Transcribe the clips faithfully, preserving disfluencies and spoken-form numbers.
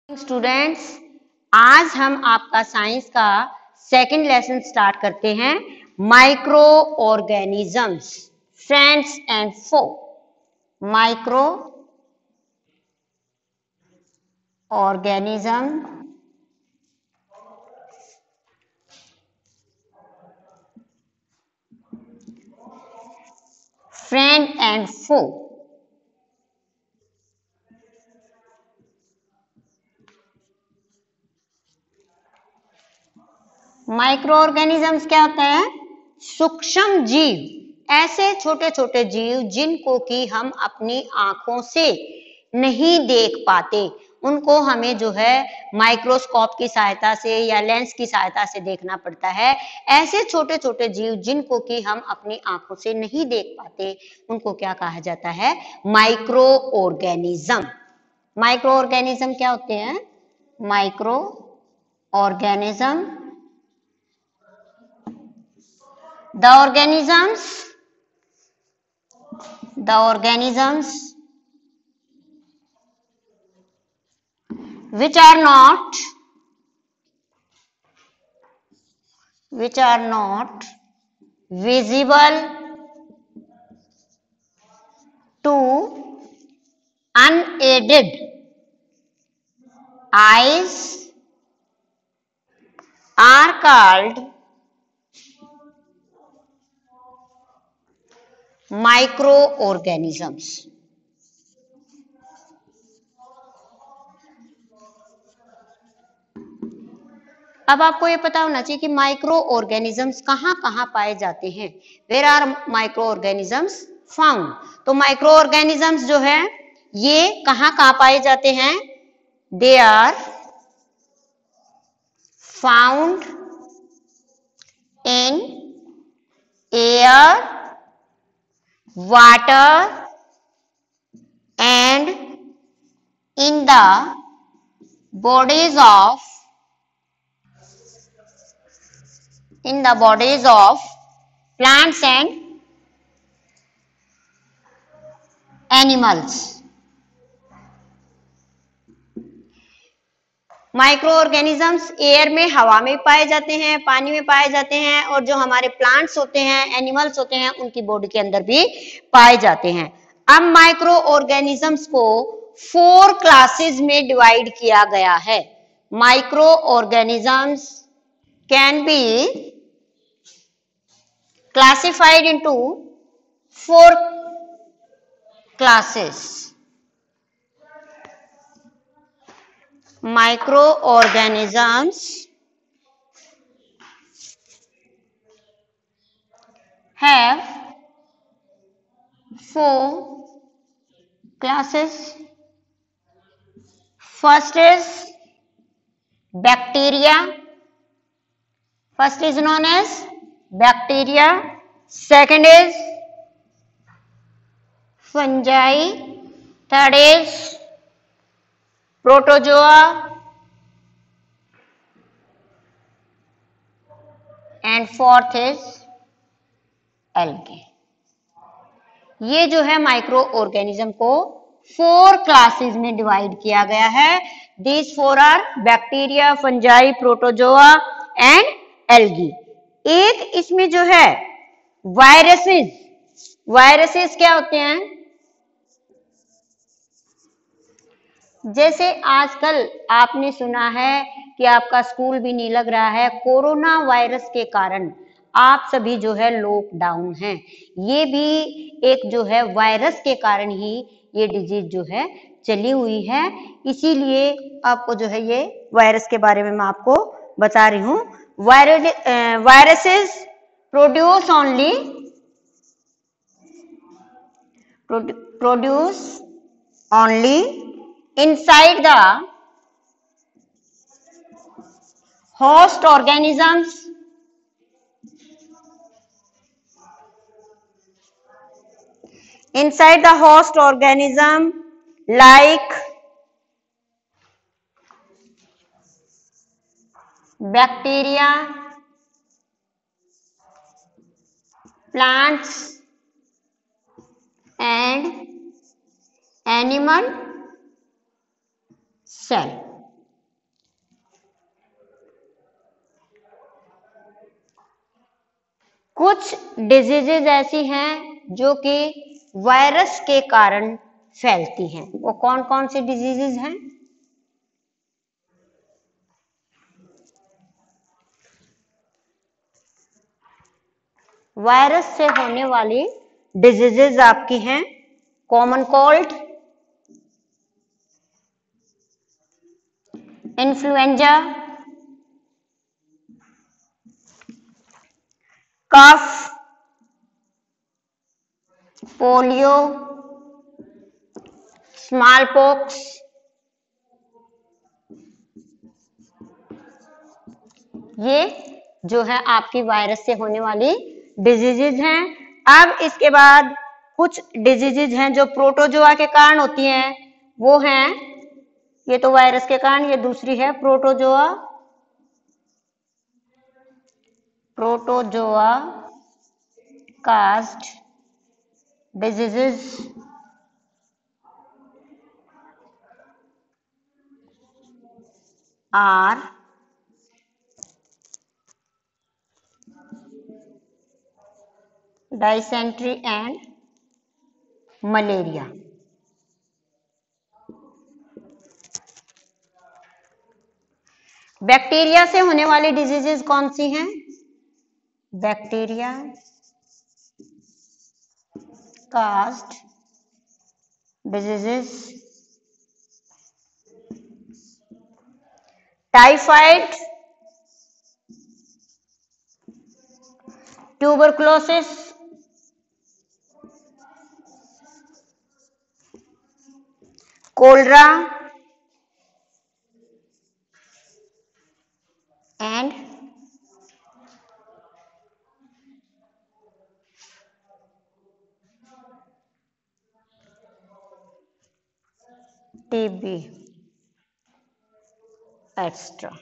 Students, आज हम आपका साइंस का सेकंड लेसन स्टार्ट करते हैं। Micro organisms, friends and foe. Micro organism friend and foe. Micro organisms क्या होता है? सूक्ष्म जीव, ऐसे छोटे छोटे जीव जिनको कि हम अपनी आंखों से नहीं देख पाते, उनको हमें जो है माइक्रोस्कोप की सहायता से या लेंस की सहायता से देखना पड़ता है। ऐसे छोटे छोटे जीव जिनको कि हम अपनी आंखों से नहीं देख पाते, उनको क्या कहा जाता है? Micro organism. माइक्रो ऑर्गेनिज्म क्या होते हैं? Micro organism The organisms, the organisms which are not, which are not visible to unaided eyes are called micro organisms. अब आपको ये पता होना चाहिए कि माइक्रो ऑर्गेनिजम्स कहां कहां पाए जाते हैं। Where are micro organisms found? तो माइक्रो ऑर्गेनिजम्स जो है ये कहां कहां पाए जाते हैं? They are found in air, water and in the bodies of in the bodies of plants and animals। Micro organisms air में, हवा में पाए जाते हैं, पानी में पाए जाते हैं, और जो हमारे प्लांट्स होते हैं, एनिमल्स होते हैं, उनकी बॉडी के अंदर भी पाए जाते हैं। अब माइक्रो ऑर्गेनिजम्स को फोर क्लासेस में डिवाइड किया गया है। Micro organisms can be classified into four classes. Microorganisms have four classes. First is bacteria. First is known as bacteria. Second is fungi. Third is protozoa and fourth is algae। ये जो है micro organism को four classes में divide किया गया है। These four are bacteria, fungi, protozoa and algae. एक इसमें जो है वायरसेस। वायरसेस क्या होते हैं? जैसे आजकल आपने सुना है कि आपका स्कूल भी नहीं लग रहा है, कोरोना वायरस के कारण आप सभी जो है लॉकडाउन हैं। ये भी एक जो है वायरस के कारण ही ये डिजीज जो है चली हुई है। इसीलिए आपको जो है ये वायरस के बारे में मैं आपको बता रही हूँ। Viruses produce only produce only inside the host organisms inside the host organism like bacteria, plants and animal cell। कुछ डिजीजेज ऐसी हैं जो कि वायरस के कारण फैलती हैं। वो कौन कौन सी डिजीजेज हैं? वायरस से होने वाली डिजीजेज आपकी हैं common cold, influenza, cough, polio, small pox, ये जो है आपकी वायरस से होने वाली डिजीजेज हैं। अब इसके बाद कुछ डिजीजेज हैं जो प्रोटोजोआ के कारण होती हैं, वो हैं, ये तो वायरस के कारण, ये दूसरी है protozoa, protozoa caused diseases are dysentery and malaria. Bacteria से होने वाली डिजीजेज कौन सी हैं? Bacteria caused diseases typhoid, tuberculosis, cholera and TB extra.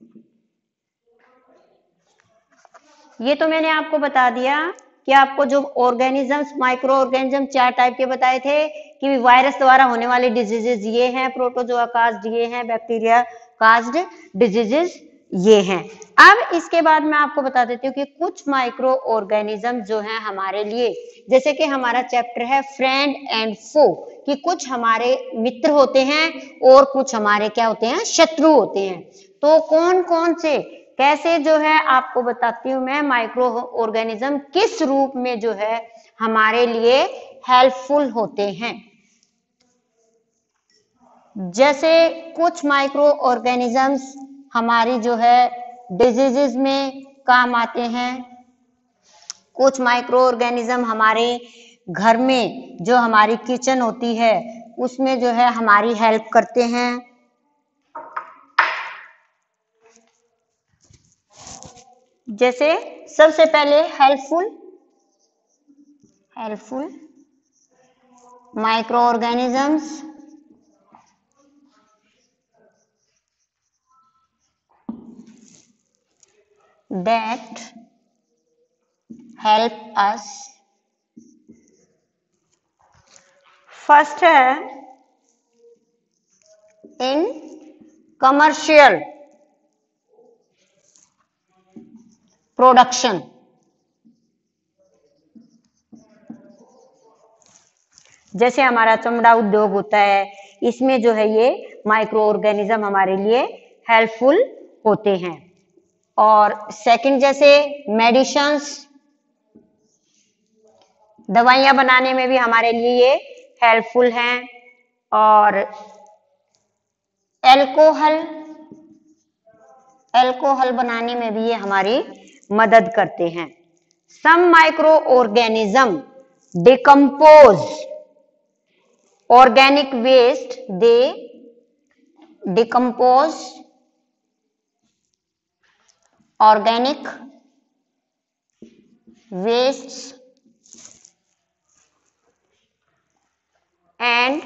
ये तो मैंने आपको बता दिया कि आपको जो ऑर्गेनिजम्स, माइक्रो ऑर्गेनिज्म चार टाइप के बताए थे कि वायरस द्वारा होने वाले डिजीजेज ये हैं, प्रोटोजोआ काज्ड ये हैं, बैक्टीरिया काज्ड डिजीजेज ये हैं। अब इसके बाद मैं आपको बता देती हूँ कि कुछ माइक्रो ऑर्गेनिज्म जो हैं हमारे लिए, जैसे कि हमारा चैप्टर है फ्रेंड एंड फो, कि कुछ हमारे मित्र होते हैं और कुछ हमारे क्या होते हैं, शत्रु होते हैं। तो कौन कौन से कैसे जो है आपको बताती हूँ मैं, माइक्रो ऑर्गेनिज्म किस रूप में जो है हमारे लिए हेल्पफुल होते हैं। जैसे कुछ माइक्रो ऑर्गेनिजम्स हमारी जो है डिजीजेस में काम आते हैं, कुछ माइक्रो ऑर्गेनिज्म हमारे घर में जो हमारी किचन होती है उसमें जो है हमारी हेल्प करते हैं। जैसे सबसे पहले helpful helpful micro organisms that help us। First है इन कमर्शियल प्रोडक्शन। जैसे हमारा चमड़ा उद्योग होता है, इसमें जो है ये माइक्रो ऑर्गेनिज्म हमारे लिए हेल्पफुल होते हैं। और सेकंड जैसे मेडिसिन्स, दवाइयां बनाने में भी हमारे लिए ये हेल्पफुल हैं। और एल्कोहल एल्कोहल बनाने में भी ये हमारी मदद करते हैं। Some micro organism decompose organic waste, they decompose organic wastes and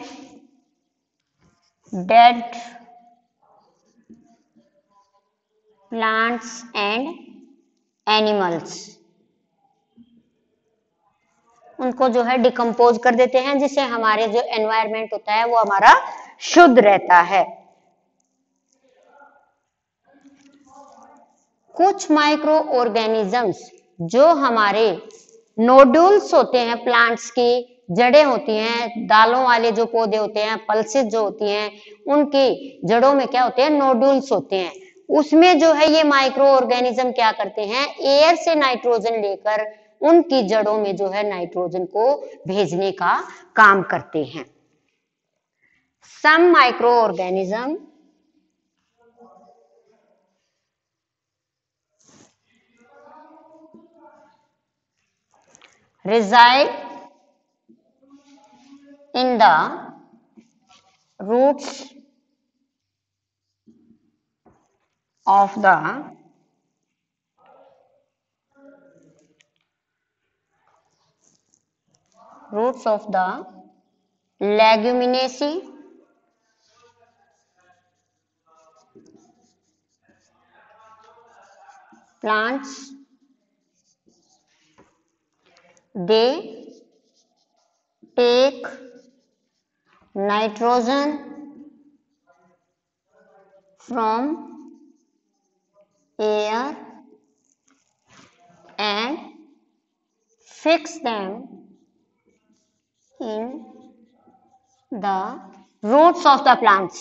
dead plants and animals, उनको जो है डिकम्पोज कर देते हैं, जिससे हमारे जो एनवायरनमेंट होता है वो हमारा शुद्ध रहता है। कुछ माइक्रो ऑर्गेनिजम्स जो हमारे नोड्यूल्स होते हैं, प्लांट्स की जड़ें होती हैं, दालों वाले जो पौधे होते हैं, पल्सेस जो होती हैं, उनकी जड़ों में क्या होते हैं, नोड्यूल्स होते हैं। उसमें जो है ये माइक्रो ऑर्गेनिज्म क्या करते हैं, एयर से नाइट्रोजन लेकर उनकी जड़ों में जो है नाइट्रोजन को भेजने का काम करते हैं। Some micro organism reside in the roots of the roots of the Leguminosae plants. They take nitrogen from air and fix them in the roots of the plants.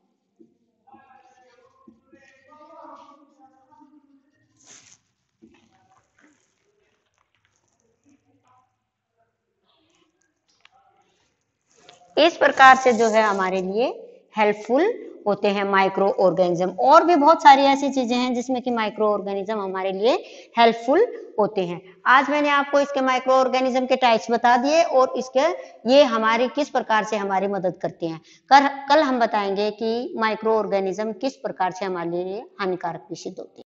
इस प्रकार से जो है हमारे लिए हेल्पफुल होते हैं माइक्रो ऑर्गेनिज्म। और भी बहुत सारी ऐसी चीजें हैं जिसमें कि माइक्रो ऑर्गेनिज्म हमारे लिए हेल्पफुल होते हैं। आज मैंने आपको इसके माइक्रो ऑर्गेनिज्म के टाइप्स बता दिए और इसके ये हमारी किस प्रकार से हमारी मदद करते हैं। कल कल हम बताएंगे कि माइक्रो ऑर्गेनिज्म किस प्रकार से हमारे लिए हानिकारक भी सिद्ध होते हैं।